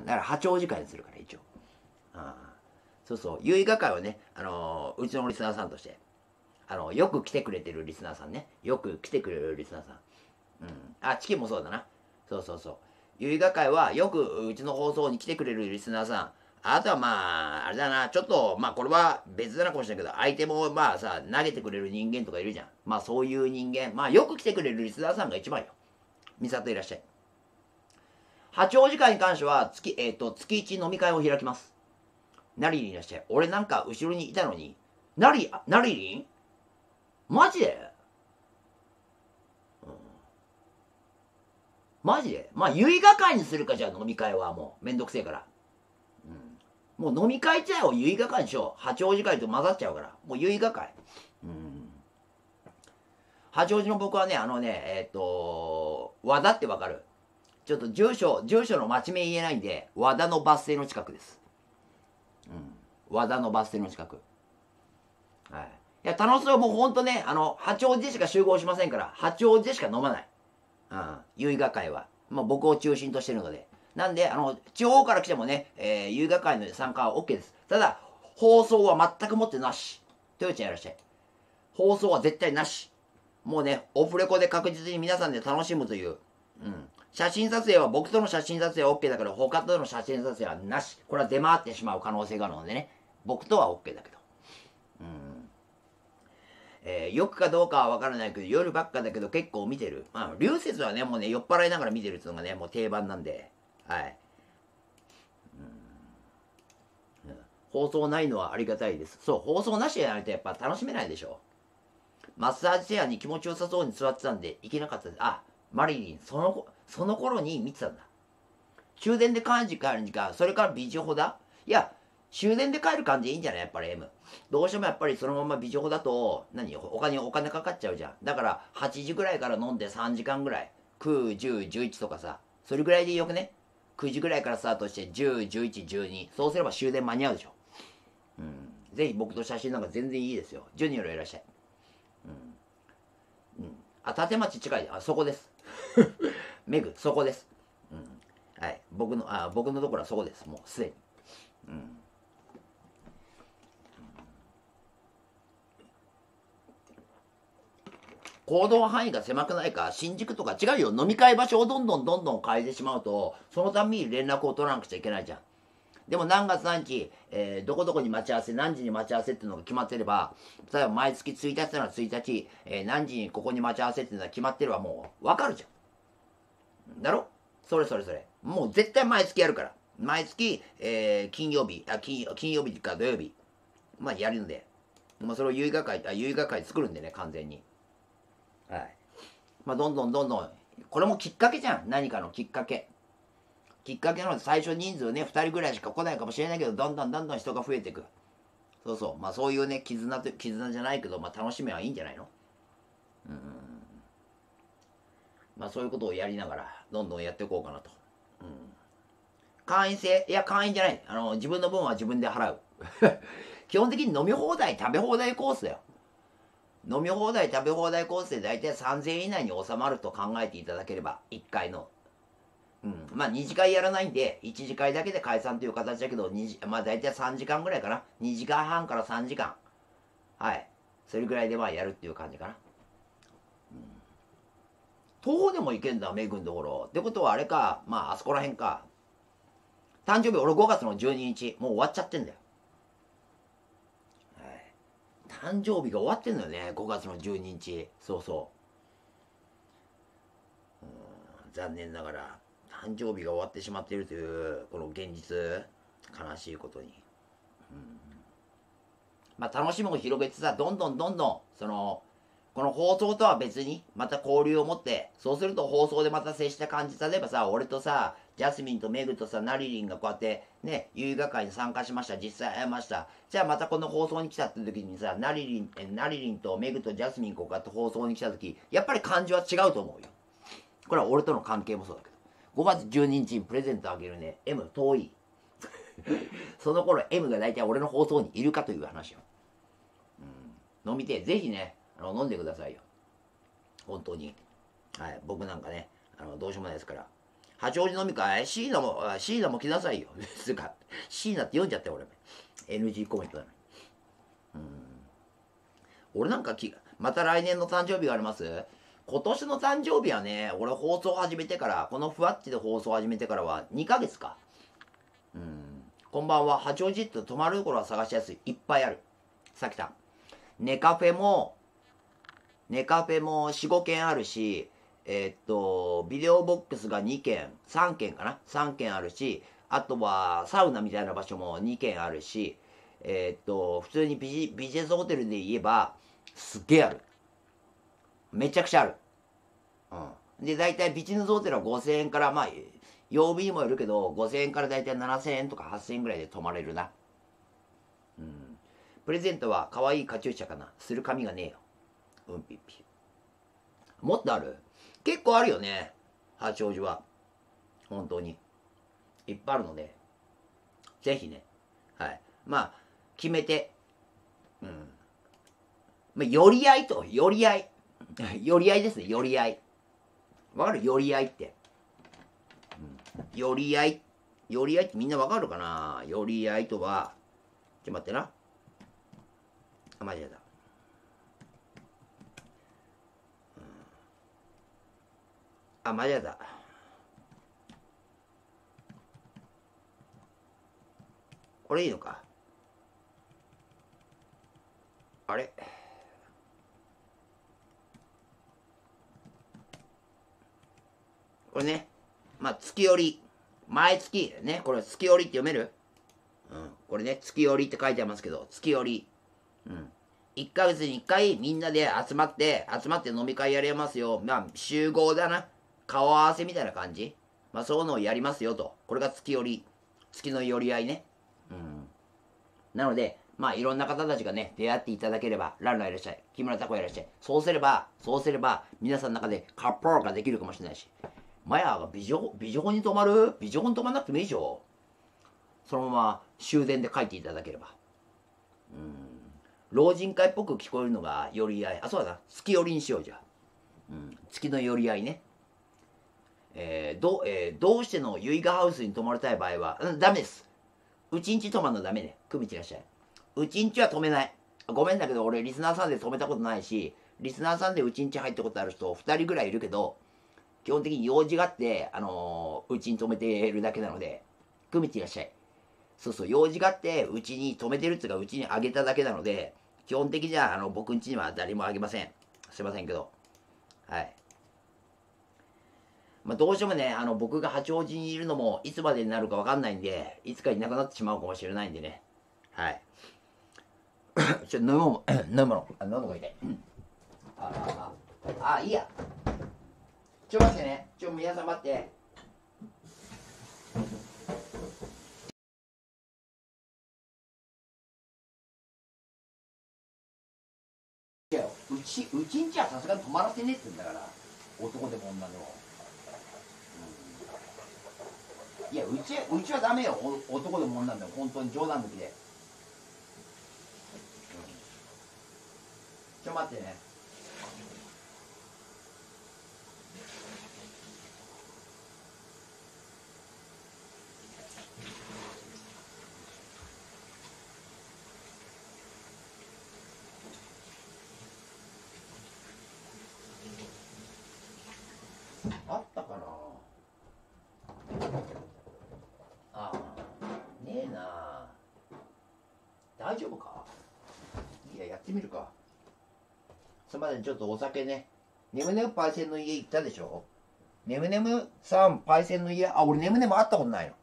だから八王子会にするから一応。そうそう、結画会はね、うちのリスナーさんとして、よく来てくれてるリスナーさんね。よく来てくれるリスナーさん。チキンもそうだな。そうそうそう。結画会はよくうちの放送に来てくれるリスナーさん。あとはまあ、あれだな、ちょっと、まあこれは別だなかもしれないけど、相手もまあさ、投げてくれる人間とかいるじゃん。まあそういう人間、まあよく来てくれるリスナーさんが一番よ。美里いらっしゃい。八王子会に関しては月1飲み会を開きます。ナリリンいらっしゃい。俺なんか後ろにいたのに、ナリリンマジで、マジでまあ、結画会にするか、じゃあ飲み会はもう、めんどくせえから。もう飲み会自体を結画会にしよう。八王子会と混ざっちゃうから。もう結画会。八王子の僕はね、和田ってわかる？ちょっと住所の町名言えないんで、和田のバス停の近くです。和田のバス停の近く。はい。いや、楽しそう。もうほんとね、八王子でしか集合しませんから、八王子でしか飲まない。結画会は。まあ、僕を中心としてるので。なんで、地方から来てもね、結画会の参加は OK です。ただ、放送は全くもってなし。トヨちゃんいらっしゃい。放送は絶対なし。もうね、オフレコで確実に皆さんで楽しむという。写真撮影は僕との写真撮影は OK だけど、他との写真撮影はなし。これは出回ってしまう可能性があるのでね。僕とは OK だけど。よくかどうかは分からないけど、夜ばっかだけど結構見てる。まあ、流節はね、もうね、酔っ払いながら見てるっていうのがね、もう定番なんで。はい。放送ないのはありがたいです。そう、放送なしじゃないとやっぱ楽しめないでしょ。マッサージチェアに気持ちよさそうに座ってたんで行けなかったです。マリリン、その頃に見てたんだ。終電で帰る時間、それからビジホだ。いや、終電で帰る感じでいいんじゃない？やっぱり M。どうしてもやっぱりそのままビジホだと、お金かかっちゃうじゃん。だから8時ぐらいから飲んで3時間ぐらい。9、10、11とかさ。それぐらいでよくね。9時ぐらいからスタートして10、11、12。そうすれば終電間に合うでしょ。ぜひ僕と写真なんか全然いいですよ。ジュニアルいらっしゃい。立町近い。そこです。メグ、そこです。はい。僕のところはそこです。もうすでに。行動範囲が狭くないか？新宿とか違うよ。飲み会場所をどんどん変えてしまうと、そのために連絡を取らなくちゃいけないじゃん。でも何月何日、どこどこに待ち合わせ、何時に待ち合わせっていうのが決まってれば、例えば毎月1日なら1日、何時にここに待ち合わせっていうのが決まってればもう分かるじゃん。だろ？それ。もう絶対毎月やるから。毎月、金曜日か土曜日、まあやるんで。まあそれを結画会作るんでね、完全に。はい。まあどんどん、これもきっかけじゃん。何かのきっかけ。きっかけなので最初人数ね、2人ぐらいしか来ないかもしれないけど、どんどん人が増えていく。そうそう。まあそういうね、絆じゃないけど、まあ楽しみはいいんじゃないの？まあそういうことをやりながら、どんどんやっていこうかなと。会員制？いや、会員じゃない。自分の分は自分で払う。基本的に飲み放題、食べ放題コースだよ。飲み放題、食べ放題コースで大体3000円以内に収まると考えていただければ、1回の。まあ2次会やらないんで、1次会だけで解散という形だけど、まあ大体3時間ぐらいかな。2時間半から3時間。はい。それぐらいでまあやるっていう感じかな。徒歩でも行けんだ、メイ君のところ。ってことはあれか、まああそこら辺か。誕生日俺5月の12日。もう終わっちゃってんだよ。はい。誕生日が終わってんだよね、5月の12日。そうそう。残念ながら。誕生日が終わってしまっているというこの現実、悲しいことに、まあ楽しみを広げてさ、どんどんそのこの放送とは別にまた交流を持って、そうすると放送でまた接した感じ、例えばさ、俺とさジャスミンとメグとさナリリンがこうやってね、結画会に参加しました、実際会いました、じゃあまたこの放送に来たって時にさ、ナリリンとメグとジャスミンこうやって放送に来た時、やっぱり感じは違うと思うよ。これは俺との関係もそうだけど、5月12日にプレゼントあげるね。M 遠い。その頃 M が大体俺の放送にいるかという話よ。飲みてぜひね、飲んでくださいよ。本当に。はい、僕なんかね、どうしようもないですから。 八王子飲み会椎名も来なさいよ。つうか、椎名って読んじゃったよ、俺。NG コメントだね。俺なんかまた来年の誕生日があります。今年の誕生日はね、俺放送始めてから、このふわっちで放送始めてからは2ヶ月か。こんばんは。八王子って泊まるところは探しやすい。いっぱいある。さきさん。ネカフェも4、5軒あるし、ビデオボックスが2軒、3軒かな ?3 軒あるし、あとはサウナみたいな場所も2軒あるし、普通にビジネスホテルで言えば、すっげえある。めちゃくちゃある。で、大体ビジネスホテルは5000円から、まあ、曜日にもよるけど、5000円から大体7000円とか8000円ぐらいで泊まれるな。プレゼントは可愛いカチューシャかな。する髪がねえよ。ぴっぴ。もっとある？結構あるよね。八王子は。本当に。いっぱいあるので。ぜひね。はい。まあ、決めて。まあ、寄り合いと、寄り合い。寄り合いですね、寄り合い。わかる？寄り合いって。寄り合い。寄り合いってみんなわかるかな？寄り合いとは、ちょっと待ってな。あ、間違えた。あ、間違えた。これいいのか？あれ？これね、まあ、月寄り。毎月、ね、これ月寄りって読める？これね、月寄りって書いてありますけど、月寄り。1ヶ月に1回みんなで集まって飲み会やれますよ。まあ、集合だな。顔合わせみたいな感じ。まあ、そういうのをやりますよと。これが月寄り。月の寄り合いね。なので、まあ、いろんな方たちがね、出会っていただければ、ランランいらっしゃい。木村拓哉いらっしゃい。そうすれば、皆さんの中でカップルができるかもしれないし。マヤがビジョンに泊まる？ビジョンに泊まんなくてもいいでしょ。そのまま終電で帰っていただければ。老人会っぽく聞こえるのが寄り合い。あ、そうだな。月寄りにしようじゃ。月の寄り合いね。どうしての結賀ハウスに泊まりたい場合は、ダメです。うちんち泊まるのダメね。くみちいらっしゃい。うちんちは止めない。ごめんだけど、俺リスナーさんで止めたことないし、リスナーさんでうちんち入ったことある人2人ぐらいいるけど、基本的に用事があって、うちに止めてるだけなので、くみちいらっしゃい。そうそう、用事があって、うちに止めてるっていうか、うちにあげただけなので、基本的には、僕んちには誰もあげません。すいませんけど。はい。まあ、どうしてもね、僕が八王子にいるのも、いつまでになるかわかんないんで、いつかいなくなってしまうかもしれないんでね。はい。ちょ、飲むの、喉が痛い。いいや。待ってね。皆さん待って。いや、うちんちはさすがに泊まらせねえって言うんだから。男でも女でも。いや、うちはダメよ。男でも女でも。本当に冗談抜きで。待ってね。あったかな。ねえな。大丈夫か？いや、やってみるか。すみません、ちょっとお酒ね。ねむねむパイセンの家行ったでしょ。ねむねむさんパイセンの家、俺ねむねむ会ったことないの。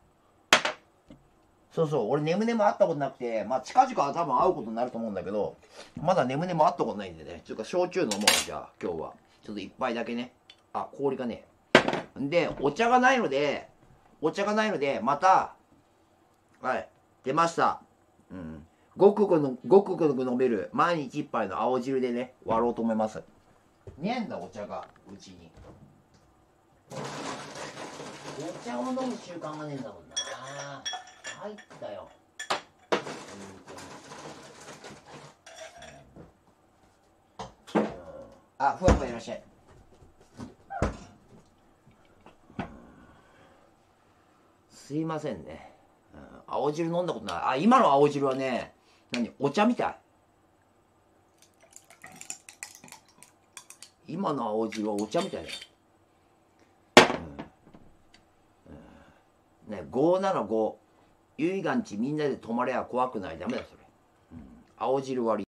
そうそう、俺ねむねむ会ったことなくて、まあ近々は多分会うことになると思うんだけど、まだねむねむ会ったことないんでね。ちょっと焼酎飲もう、じゃあ、今日は。ちょっと一杯だけね。氷がね。で、お茶がないので、また、はい、出ました。ごくごく飲める毎日一杯の青汁でね、割ろうと思います。ねえんだ、お茶が、うちに。お茶を飲む習慣がねえんだもんな。入ったよ。ふわふわいらっしゃい。 すいませんね、青汁飲んだことない。あ、今の青汁はね、お茶みたい。今の青汁はお茶みたいだよ。ね、575、遺願地みんなで泊まれば怖くない。ダメだそれ。青汁割り。